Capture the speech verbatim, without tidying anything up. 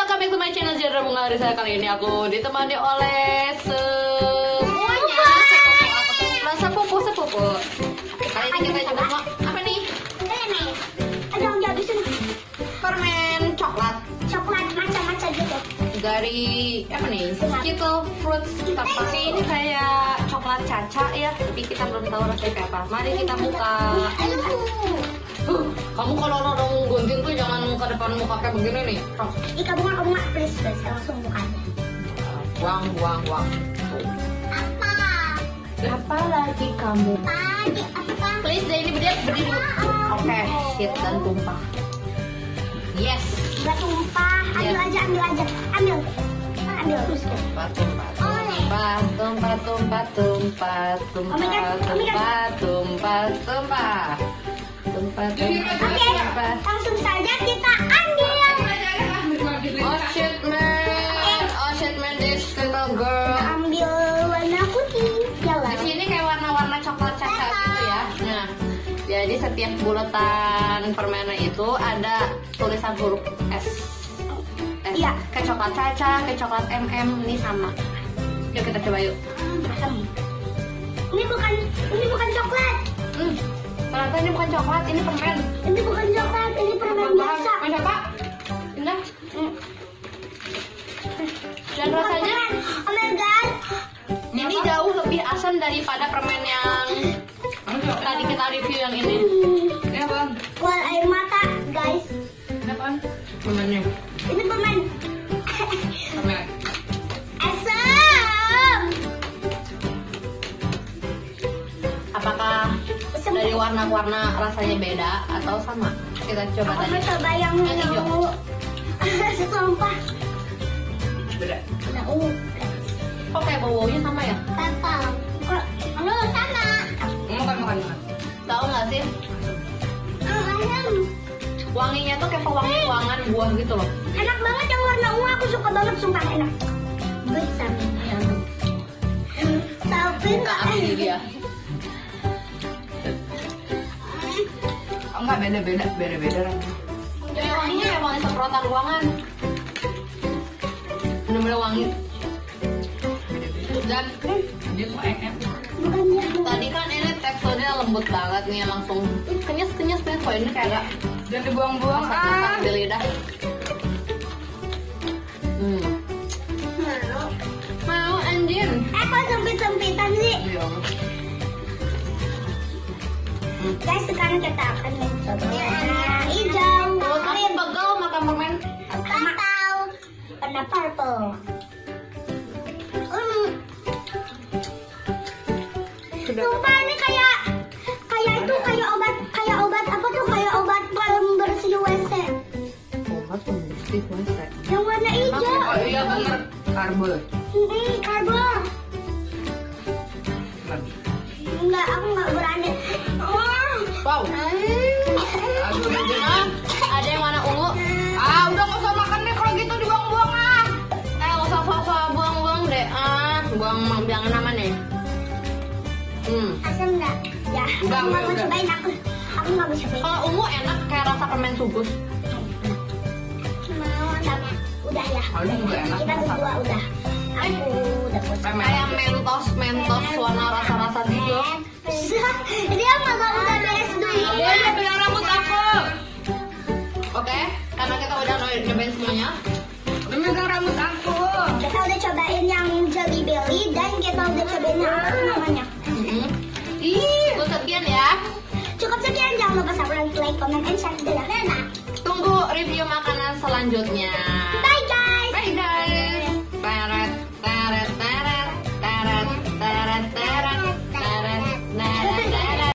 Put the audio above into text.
welcome back to my channel Zara Bunga Arisa. Kali ini aku ditemani oleh semuanya sepupu sepupu. Kali ini kita coba mau apa nih? Ini ada yang dihabisin Permen coklat. coklat macam-macam gitu. Dari apa nih? Skittles Fruits. Tapi ini kayak coklat caca ya, tapi kita belum tahu rasanya kayak apa. Mari kita buka. Uh, kamu kalau nodong gunting tuh jangan ke depan muka kayak begini nih. Oh. Ika bunga, bunga, please, please, langsung bukanya. Buang, buang, buang. Apa? Apa lagi kamu? Tadi apa? Please, deh ini berdiri, berdiri. Oke, okay. Shit dan tumpah. Yes. Gak tumpah, ambil Yes. aja, ambil aja, ambil. Ambil terus. Tumpah, tumpah, tumpah, tumpah, tumpah, tumpah, tumpah, Oh my God, oh my tumpah, tumpah, tumpah. Tumpah, tumpah, Oke, tumpah. langsung saja kita ambil. Oh shit man, oh shit man, this little girl. Ambil warna putih. Ya Di lah. sini kayak warna-warna coklat caca gitu ya. Nah, jadi setiap bulatan permainan itu ada tulisan huruf S. S. Iya. Kayak coklat caca, kayak coklat M M, ini sama. Yuk kita coba yuk. Ini bukan, ini bukan coklat. Hmm. Ternyata ini bukan coklat, ini permen. Ini bukan coklat, ini permen biasa. Mas apa? Indah. Hmm. Dan rasanya Oh my god. ini jauh lebih asam daripada permen yang tadi kita review yang ini. Ini apa? Keluar air mata, guys. Ini apa? Permennya. Ini permen. Permen. Asam. Apakah Asam. dari warna-warna rasanya beda atau sama? Kita coba Aku mau tadi. coba yang Yang hijau. ungu. Sumpah. Beda. Yang ungu. Kok kayak bau-baunya sama ya? Apa? Kok? Halo, sama. Makan, makan, makan. Tahu nggak sih? Ah, ayam. Wanginya tuh kayak pewangi-wangan buah gitu loh. Enak banget yang warna ungu. Aku suka banget, sumpah enak. Good sama. Tapi Buka asli dia. Oh, enggak beda-beda, beda-beda rasanya. Jadi wanginya ya wangi semprotan ruangan. Bener-bener wangi. Dan dia tuh enak. bukannya Tadi kan ini teksturnya lembut banget nih, langsung kenyas-kenyas nih. Kok ini kayak Jangan dibuang-buang ah. masak-masak di lidah. Hmm. mau. Mau anjir. Eh, kok sempit-sempitan sih? Iya. Guys, sekarang kita akan mencoba warna hijau. Mulut aku pegel makan permen. Atau warna purple. Hmm. Sumpah ini kayak kayak itu kayak obat kayak obat apa tuh kayak obat pembersih W C. Obat pembersih W C. Yang warna hijau. Oh iya bener. Karbo. Hmm, karbo. Enggak, aku nggak berani. Oh. Wow. Hmm. Ah, ada yang warna ungu. Ah udah nggak usah makan deh kalau gitu dibuang-buang ah. Eh, nggak usah sok-sok buang-buang deh. Ah, buang jangan nama nih. Hmm. Asam enggak? Ya, Enggak, aku nggak mau udah. cobain aku. Aku nggak mau cobain. Kalau ungu enak kayak rasa permen subus. Mau sama. Udah ya. Kalau juga enak. Kita berdua udah. Aku udah bosan. Kayak mentos, mentos warna rasa-rasa gitu. Dia malah udah beres dulu. Dia udah bilang rambut aku. Oke, karena kita udah nyobain semuanya. Udah megang rambut aku. Kita udah cobain yang Jelly Belly dan kita udah cobain yang apa namanya. Mm-hmm. Ih, cukup sekian ya. Cukup sekian, jangan lupa subscribe, like, comment, and share. Dadah, dadah. Tunggu review makanan selanjutnya. Bye.